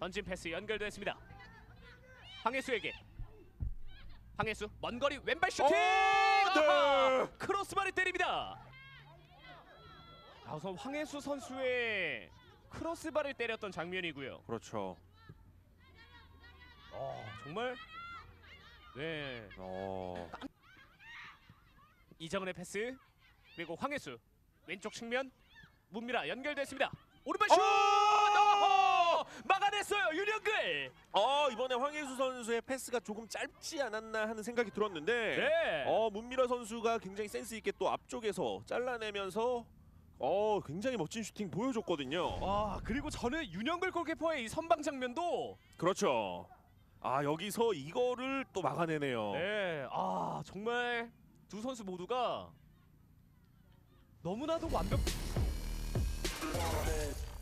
던진 패스 연결됐습니다. 황혜수에게. 황혜수 먼거리 왼발 슈팅! 네. 크로스바를 때립니다. 우선 황혜수 선수의 크로스바를 때렸던 장면이고요. 그렇죠. 정말 네. 이정은의 패스 그리고 황혜수 왼쪽 측면 문미라 연결됐습니다. 오른발 슛! 막아냈어요 윤영글. 이번에 황혜수 선수의 패스가 조금 짧지 않았나 하는 생각이 들었는데 네. 문미라 선수가 굉장히 센스 있게 또 앞쪽에서 잘라내면서 굉장히 멋진 슈팅 보여줬거든요. 그리고 저는 윤영글 골키퍼의 이 선방 장면도 그렇죠. 여기서 이거를 또 막아내네요. 네. 정말 두 선수 모두가 너무나도 완벽.